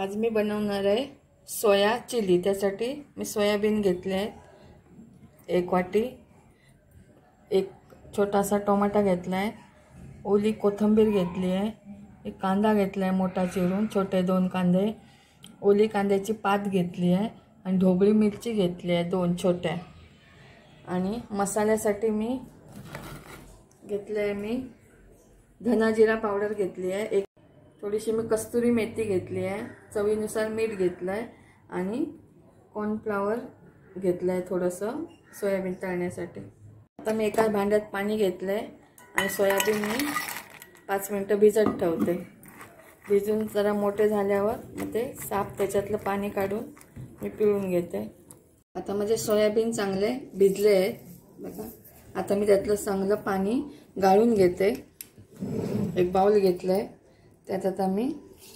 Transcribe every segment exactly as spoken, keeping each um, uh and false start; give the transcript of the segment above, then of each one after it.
आज मी बनवणार आहे सोया चिली। त्यासाठी मी सोयाबीन घेतले आहेत एक वाटी, एक छोटासा टोमॅटो घेतला आहे, ओली कोथिंबीर घेतली आहे, एक कांदा घेतला आहे मोठा चिरून, छोटे दोन कांदे, ओली कांद्याची पात घेतली आहे आणि ढोबळी मिरची घेतली आहे दोन छोट्या। आणि मसाल्यासाठी मी घेतले आहे मी धना जिरा पावडर घेतली आहे, एक थोडीशी मी कस्तुरी मेथी घेतली आहे, चवीनुसार मीठ घेतलं आहे आणि कॉर्नफ्लॉवर घेतलं आहे थोडंसं सोयाबीन तळण्यासाठी। आता मी एका भांड्यात पाणी घेतलं आहे आणि सोयाबीन मी पाच मिनटं भिजत ठेवते। भिजून जरा मोठे झाल्यावर मग ते साफ त्याच्यातलं पाणी काढून मी पिळून घेते। आता माझे सोयाबीन चांगले भिजले आहेत बघा। आता मी त्यातलं चांगलं पाणी गाळून घेते। एक बाउल घेतलं आहे, त्यात आता मी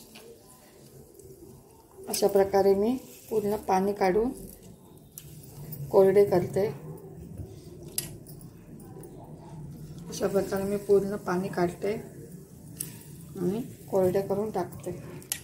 अशा प्रकारे मी पूर्ण पाणी काढून कोरडे करते। अशा प्रकारे मी पूर्ण पाणी काढते आणि कोरडे करून टाकते।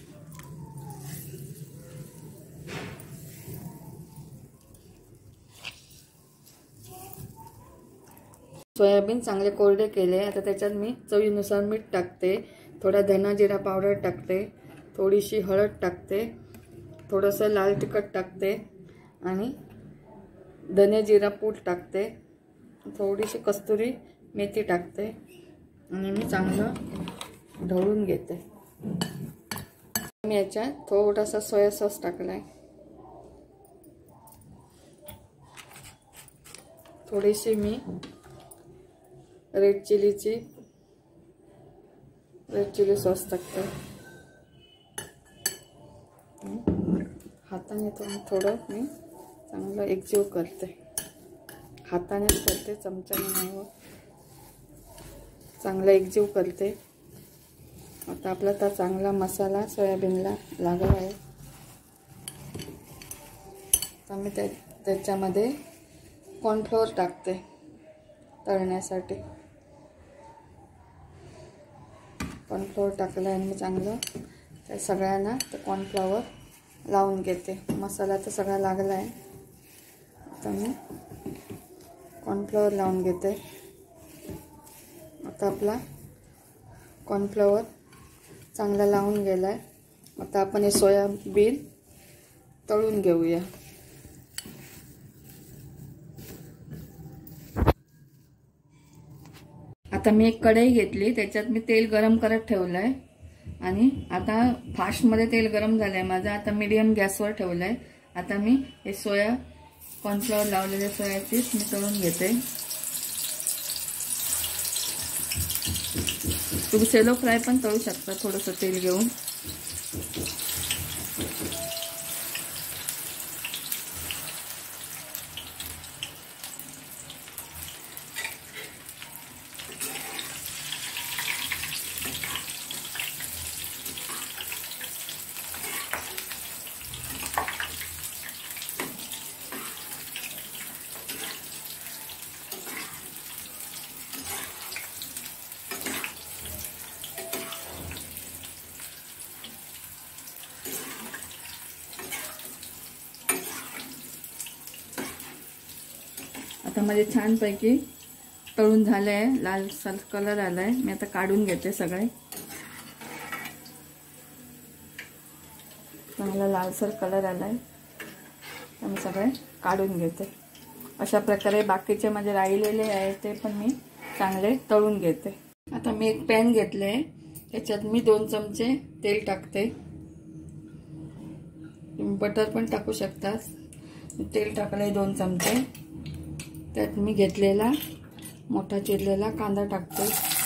सोयाबीन चांगले कोरडे केले। आता त्याच्यात मी चवीनुसार मीठ टाकते, थोडा धना जिरा पावडर टाकते, थोडीशी हळद टाकते, थोडंसं लाल तिखट टाकते आणि धने जिरा पूड टाकते, थोडीशी कस्तुरी मेथी टाकते आणि मी चांगलं ढवळून घेते। मी याच्यात थोडासा सोया सॉस टाकलाय, थोडीशी मी रेड चिलीची रेड चिली सॉस टाकते। हाताने थोडं मी चांगलं एकजीव करते, हातानेच करते, चमच्याने नाही होत, चांगला एकजीव करते। आता आपला तर चांगला मसाला सोयाबीनला लागला आहे। तर मी त्या त्याच्यामध्ये कॉर्नफ्लोअर टाकते तळण्यासाठी। कॉर्नफ्लोअर टाकलं आणि मी चांगलं त्या सगळ्यांना ते कॉर्नफ्लॉवर लावून घेते। मसाला तर सगळा लागला आहे, आता मी कॉर्नफ्लॉवर लावून घेते। आता आपला कॉर्नफ्लॉवर चांगला लावून गेला आहे। आता आपण हे सोयाबीन तळून घेऊया। आता मी एक कढई घेतली, त्याच्यात मी तेल गरम करत ठेवलं आहे आणि आता फास्टमध्ये तेल गरम झालं आहे माझं। आता मीडियम गॅसवर ठेवलं आहे। आता मी हे सोया कॉर्नफ्लॉवर लावलेले सोया चिप्स मी तळून घेते। तुम्ही सेलो फ्राय पण तळू शकता थोडंसं तेल घेऊन। आता माझे छानपैकी तळून झाले आहे, लालसर कलर आला आहे। मी आता काढून घेते सगळे, चांगला लालसर कलर आला आहे, तर मी सगळे काढून घेते। अशा प्रकारे बाकीचे माझे राहिलेले आहे ते पण मी चांगले तळून घेते। आता मी एक पॅन घेतले, त्याच्यात मी दोन चमचे तेल टाकते, तुम्ही बटर पण टाकू शकता। तेल टाकले दोन चमचे, त्यात मी घेतलेला मोठा चिरलेला कांदा टाकते।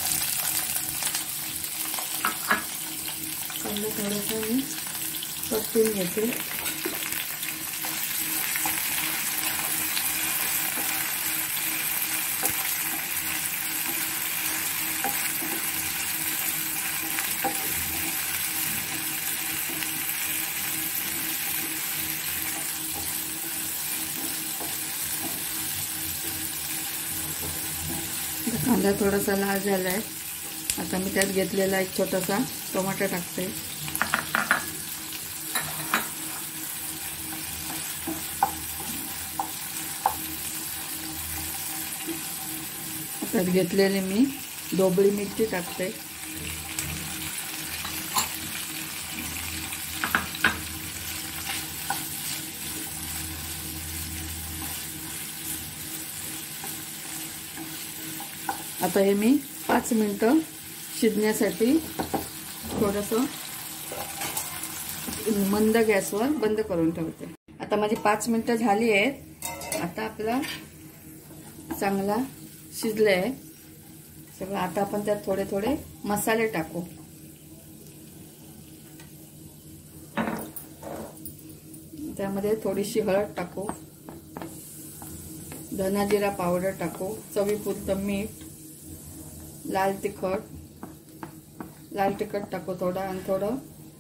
कांदा थोडासा मी परतून घेते। कांदा थोडासा लाल झाला आहे। आता मी त्यात घेतलेला एक छोटासा टोमॅटो टाकते। त्यात घेतलेली मी ढोबळी मिरची टाकते. आता हे मी पाच मिनिटं शिजण्यासाठी थोडंसं मंद गॅसवर बंद करून ठेवते. आता माझी पाच मिनिटं झाली आहेत. आता आपला चांगला शिजले आहे सगळं. आता आपण त्यात थोडे थोडे मसाले टाकू. त्यामध्ये थोडीशी हळद टाकू, धना जिरा पावडर टाकू, चवीपुरतं मीठ, लाल तिखट लाल तिखट टाकू थोडं, आणि थोडं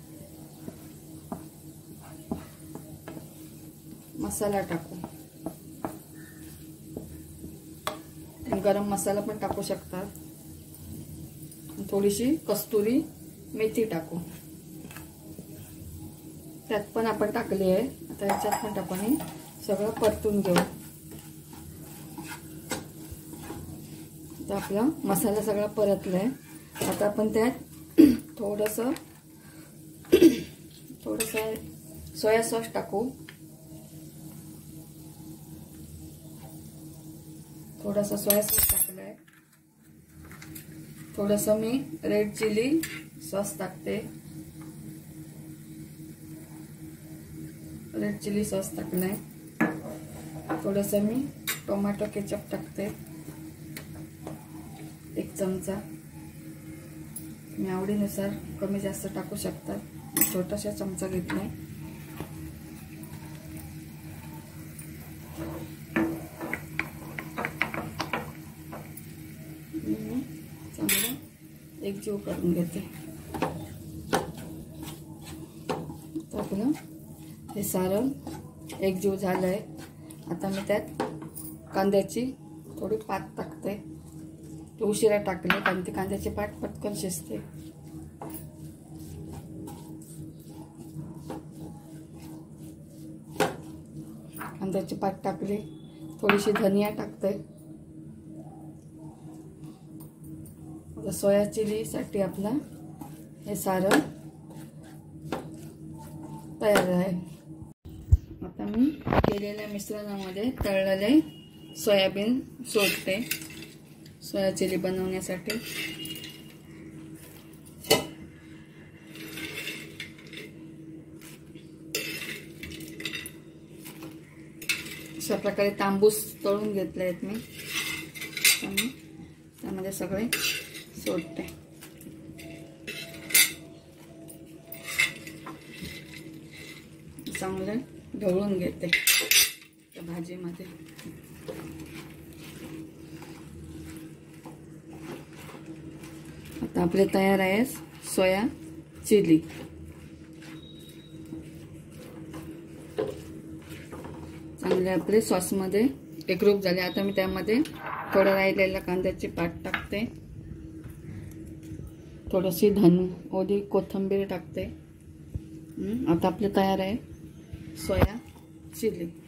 मसाला टाकू. गरम मसाला पण टाकू शकतात. थोडीशी कस्तुरी मेथी टाकू. त्यात पण आपण टाकली आहे. आता याच्यात पण टाकून सगळं परतून घेऊ. आता आपला मसाला सगळा परतलाय. आता आपण त्यात थोडंसं थोडंसं सोया सॉस टाकू. थोडासा सोया सॉस टाकलाय. थोडंसं मी रेड चिली सॉस टाकते. रेड चिली सॉस टाकलाय. थोडंसं मी टोमॅटो केचप टाकते, एक चमचा. मी आवडीनुसार कमी जास्त टाकू शकतात. छोटासा चमचा घेतलाय. चांगलं एकजीव करून घेते. आपलं हे सारण एकजीव झालंय. आता मी त्यात कांद्याची थोडी पात टाकते. ती उशिरा टाकली कारण ती कांद्याची पात पटकन शिजते. कांद्याची पात टाकली. थोडीशी धनिया टाकते. सोया चिली साठी आपला हे सारण तयार आहे. आता मी केलेल्या मिश्रणामध्ये तळलेले सोयाबीन सोडते सोया चिली बनवण्यासाठी. अशा प्रकारे तांबूस तळून घेतले आहेत मी. आणि त्यामध्ये सगळे सोडते. चांगले ढवळून घेते त्या भाजीमध्ये. आता आपले तयार आहे सोया चिली. चांगले आपले सॉसमध्ये एकरूप झाले. आता मी त्यामध्ये थोडं राहिलेला कांद्याची पात टाकते. थोडीशी धन ओली कोथिंबीर टाकते. आता आपले तयार आहे सोया चिली.